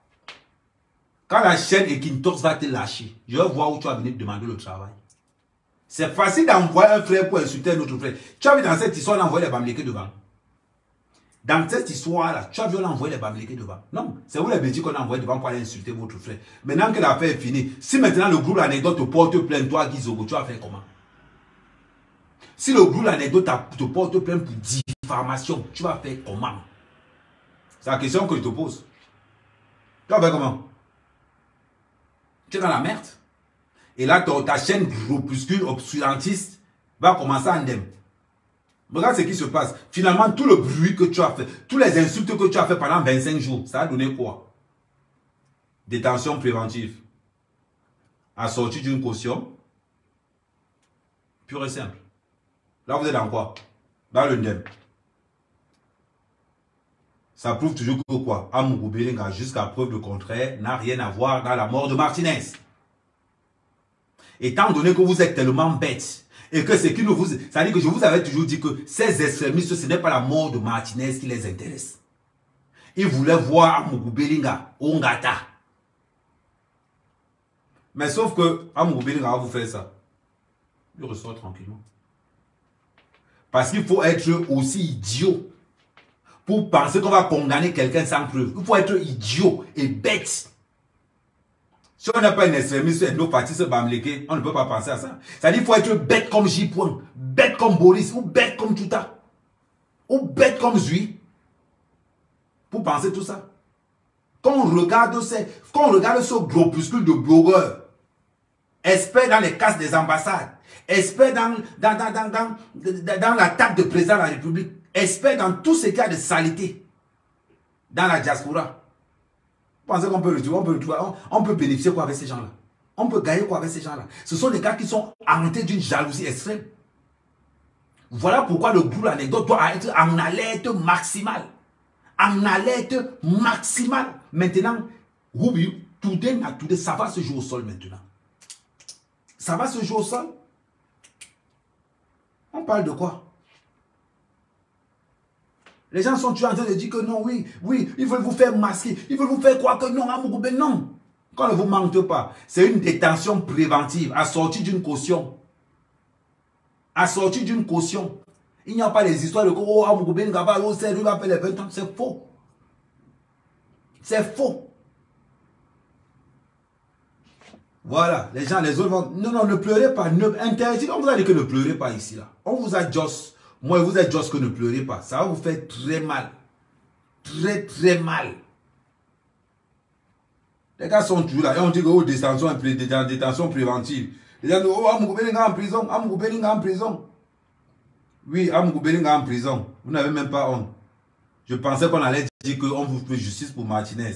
Quand la chaîne Ekintox va te lâcher, je vais voir où tu vas venir te demander le travail. C'est facile d'envoyer un frère pour insulter un autre frère. Tu as vu dans cette histoire, on a envoyé les Bamlékés devant. Dans cette histoire-là, tu as vu, on a envoyé les Bamlékés devant. Non, c'est vous les bêtises qu'on a envoyé devant pour aller insulter votre frère. Maintenant que l'affaire est finie, si maintenant le groupe l'anecdote te porte plainte, toi, Guizogo, tu vas faire comment? Si le groupe l'anecdote te porte plainte pour diffamation, tu vas faire comment? C'est la question que je te pose. Tu vas faire comment? Tu es dans la merde. Et là, ta chaîne groupuscule obscurantiste va commencer à indemne. Regarde ce qui se passe. Finalement, tout le bruit que tu as fait, tous les insultes que tu as fait pendant vingt-cinq jours, ça a donné quoi? Détention préventive. Assortie d'une caution. Pure et simple. Là, vous êtes dans quoi? Dans l'indemne. Ça prouve toujours que quoi? Amougou Belinga, jusqu'à preuve du contraire, n'a rien à voir dans la mort de Martinez. Étant donné que vous êtes tellement bêtes, et que c'est qui nous vous... Ça veut dire que je vous avais toujours dit que ces extrémistes, ce n'est pas la mort de Martinez qui les intéresse. Ils voulaient voir Amougou Belinga, Ongata. Mais sauf que Amougou Belinga va vous faire ça. Il ressort tranquillement. Parce qu'il faut être aussi idiot pour penser qu'on va condamner quelqu'un sans preuve. Il faut être idiot et bête. Si on n'a pas une extrémiste ethno-fasciste Bamléké, on ne peut pas penser à ça. C'est-à-dire qu'il faut être bête comme J. Bête comme Boris, ou bête comme Touta, ou bête comme Zui, pour penser tout ça. Quand on regarde, ces, quand on regarde ce groupuscule de blogueurs, experts dans les casses des ambassades, experts dans, dans, dans, dans, dans, dans l'attaque de président de la République, experts dans tout ce qui a de saleté dans la diaspora, vous pensez qu'on peut retrouver, on peut, retrouver, on, on peut bénéficier quoi avec ces gens-là? On peut gagner quoi avec ces gens-là? Ce sont des gars qui sont hantés d'une jalousie extrême. Voilà pourquoi le groupe l'anecdote doit être en alerte maximale. En alerte maximale. Maintenant, oui, tout est, ça va se jouer au sol maintenant. Ça va se jouer au sol? On parle de quoi? Les gens sont toujours en train de dire que non, oui, oui, ils veulent vous faire masquer, ils veulent vous faire croire que non, Amougou Belinga, non. Quand ne vous mentez pas, c'est une détention préventive, assortie d'une caution. Assortie d'une caution. Il n'y a pas les histoires de oh, Amougou Belinga va au service, va faire les vingt ans, c'est faux. C'est faux. Voilà, les gens, les autres vont, non, non, ne pleurez pas, ne, interdit, on vous a dit que ne pleurez pas ici, là. On vous a just, moi, vous êtes juste que ne pleurez pas. Ça va vous faire très mal. Très, très mal. Les gars sont toujours là. Et on dit que oh, détention, détention préventive. Les gens disent, oh, Amougou Belinga en prison. Amougou Belinga en prison. Oui, Amougou Belinga en prison. Vous n'avez même pas honte. Je pensais qu'on allait dire qu'on vous fait justice pour Martinez.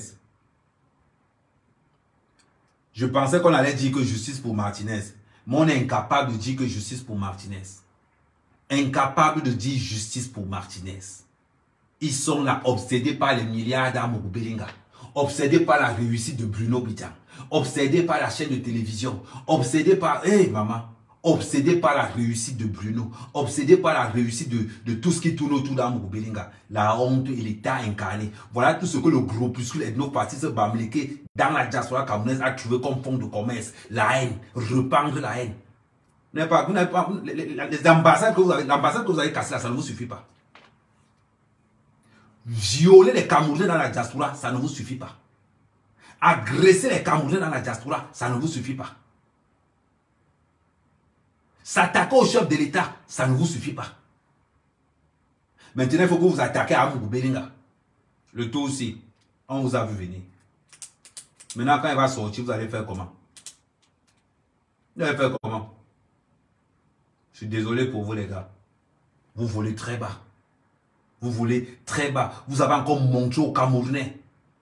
Je pensais qu'on allait dire que justice pour Martinez. Mais on est incapable de dire que justice pour Martinez. Incapable de dire justice pour Martinez. Ils sont là, obsédés par les milliards d'Amougou Belinga. Obsédés par la réussite de Bruno Bidjan. Obsédés par la chaîne de télévision. Obsédés par... Hé, hey, maman. Obsédés par la réussite de Bruno. Obsédés par la réussite de, de tout ce qui tourne autour d'Amougou Belinga. La honte et l'état incarné. Voilà tout ce que le groupuscule ethno-fasciste Bamléké dans la diaspora camerounaise a trouvé comme fond de commerce. La haine. Rependre la haine. Vous n'avez pas, vous n'avez pas, les, les, les ambassades que vous avez, l'ambassade que vous avez cassée là, ça ne vous suffit pas. Violer les Camerounais dans la diaspora, ça ne vous suffit pas. Agresser les Camerounais dans la diaspora, ça ne vous suffit pas. S'attaquer au chef de l'État, ça ne vous suffit pas. Maintenant, il faut que vous attaquez à Amougou Belinga. Le tout aussi, on vous a vu venir. Maintenant, quand il va sortir, vous allez faire comment? Vous allez faire comment? Je suis désolé pour vous, les gars. Vous volez très bas. Vous volez très bas. Vous avez encore montré aux Camerounais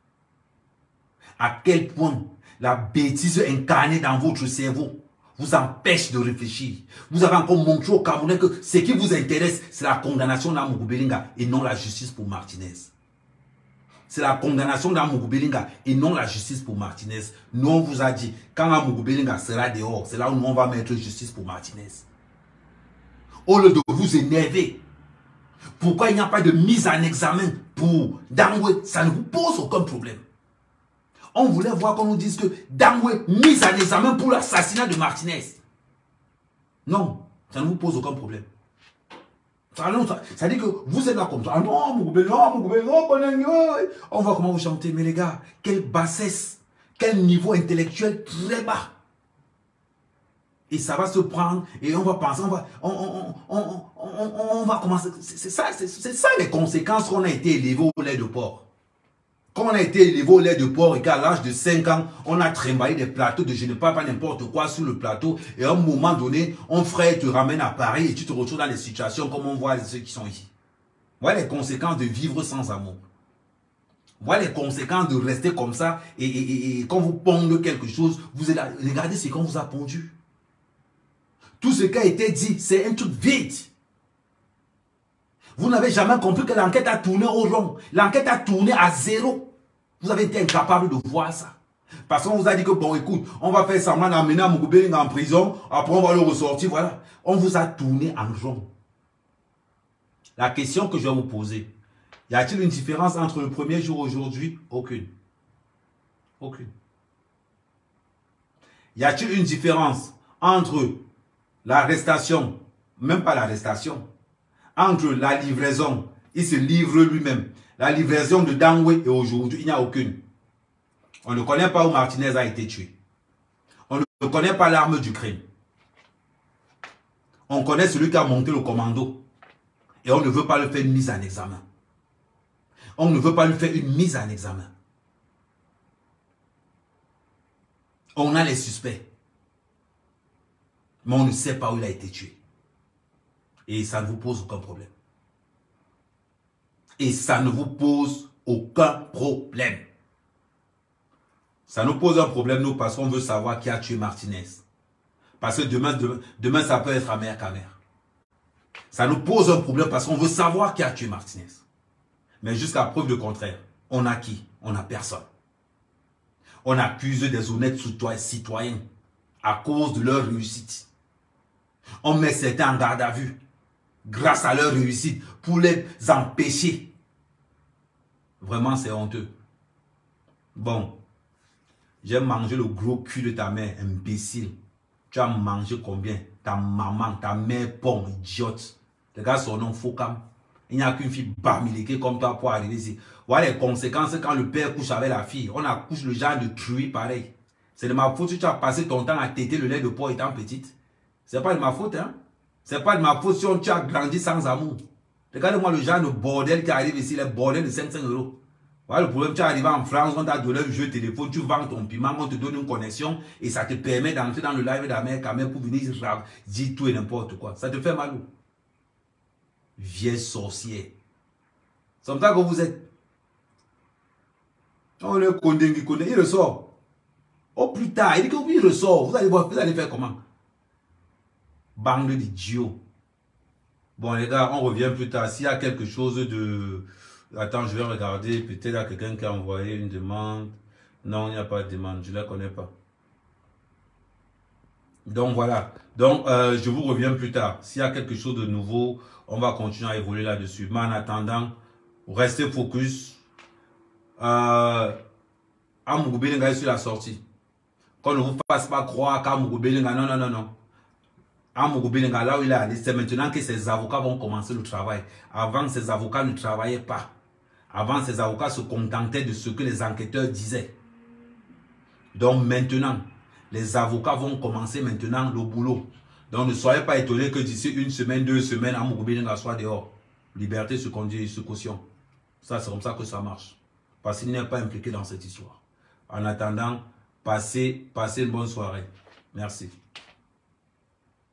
à quel point la bêtise incarnée dans votre cerveau vous empêche de réfléchir. Vous avez encore montré aux Camerounais que ce qui vous intéresse, c'est la condamnation d'Amougou Belinga et non la justice pour Martinez. C'est la condamnation d'Amougou Belinga et non la justice pour Martinez. Nous, on vous a dit, quand Amougou Belinga sera dehors, c'est là où nous, on va mettre justice pour Martinez. Au lieu de vous énerver, pourquoi il n'y a pas de mise en examen pour Dangwe, ça ne vous pose aucun problème. On voulait voir qu'on nous dise que Dangwe mise en examen pour l'assassinat de Martinez. Non, ça ne vous pose aucun problème. Ça, non, ça, ça dit que vous êtes là comme ça. Ah non, mon goubé, non, mon goubé, non, on voit comment vous chantez. Mais les gars, quelle bassesse, quel niveau intellectuel très bas. Et ça va se prendre et on va penser, on va, on, on, on, on, on va commencer. C'est ça, c'est ça les conséquences qu'on a été élevé au lait de porc. Quand on a été élevé au lait de porc et qu'à l'âge de cinq ans, on a trimballé des plateaux de je ne parle pas n'importe quoi sur le plateau. Et à un moment donné, un frère te ramène à Paris et tu te retrouves dans des situations comme on voit ceux qui sont ici. Voilà les conséquences de vivre sans amour. Voilà les conséquences de rester comme ça et, et, et, et quand vous pondez quelque chose, vous allez regardez ce qu'on vous a pondu. Tout ce qui a été dit, c'est un truc vide. Vous n'avez jamais compris que l'enquête a tourné au rond. L'enquête a tourné à zéro. Vous avez été incapable de voir ça. Parce qu'on vous a dit que, bon, écoute, on va faire semblant d'amener Amougou Belinga en prison, après on va le ressortir, voilà. On vous a tourné en rond. La question que je vais vous poser, y a-t-il une différence entre le premier jour aujourd'hui? Aucune. Aucune. Y a-t-il une différence entre l'arrestation, même pas l'arrestation, entre la livraison, il se livre lui-même, la livraison de Dangwe et aujourd'hui, il n'y a aucune. On ne connaît pas où Martinez a été tué. On ne connaît pas l'arme du crime. On connaît celui qui a monté le commando. Et on ne veut pas le faire une mise en examen. On ne veut pas lui faire une mise en examen. On a les suspects. Mais on ne sait pas où il a été tué. Et ça ne vous pose aucun problème. Et ça ne vous pose aucun problème. Ça nous pose un problème, nous, parce qu'on veut savoir qui a tué Martinez. Parce que demain, demain, demain ça peut être amère qu'à mère. Ça nous pose un problème parce qu'on veut savoir qui a tué Martinez. Mais jusqu'à preuve de contraire, on a qui? On n'a personne. On accuse des honnêtes citoyens à cause de leur réussite. On met certains en garde à vue grâce à leur réussite pour les empêcher. Vraiment, c'est honteux. Bon, j'ai mangé le gros cul de ta mère, imbécile. Tu as mangé combien? Ta maman, ta mère, bon, idiote. Les gars, son nom, Fokam. Il n'y a qu'une fille bamileke comme toi pour arriver ici. Voilà les conséquences quand le père couche avec la fille. On accouche le genre de truie pareil. C'est de ma faute si tu as passé ton temps à téter le lait de porc étant petite. C'est pas de ma faute, hein. C'est pas de ma faute si on, tu as grandi sans amour. Regardez-moi le genre de bordel qui arrive ici, le bordel de cinq cents euros. Voilà le problème, tu es arrivé en France, on t'a donné un jeu téléphone, tu vends ton piment, on te donne une connexion et ça te permet d'entrer dans le live d'Amérique pour venir dire tout et n'importe quoi. Ça te fait mal où? Vieille sorcière. C'est comme ça que vous êtes. On le connaît, il connaît, il ressort. Au plus tard, il dit que oui, il ressort. Vous allez voir, vous allez faire comment? Bande d'idiots. Bon les gars, on revient plus tard. S'il y a quelque chose de... Attends, je vais regarder. Peut-être il y a quelqu'un qui a envoyé une demande. Non, il n'y a pas de demande. Je ne la connais pas. Donc voilà. Donc euh, je vous reviens plus tard. S'il y a quelque chose de nouveau, on va continuer à évoluer là-dessus. Mais en attendant, restez focus. Euh, Amougou Belinga est sur la sortie. Qu'on ne vous fasse pas croire qu'Amougou Belinga, non, non, non, non. À Mougoubilinga, là où il est allé, c'est maintenant que ses avocats vont commencer le travail. Avant, ses avocats ne travaillaient pas. Avant, ses avocats se contentaient de ce que les enquêteurs disaient. Donc maintenant, les avocats vont commencer maintenant le boulot. Donc ne soyez pas étonnés que d'ici une semaine, deux semaines, Amougoubilinga soit dehors. Liberté se conduit, se caution. Ça, c'est comme ça que ça marche. Parce qu'il n'est pas impliqué dans cette histoire. En attendant, passez, passez une bonne soirée. Merci.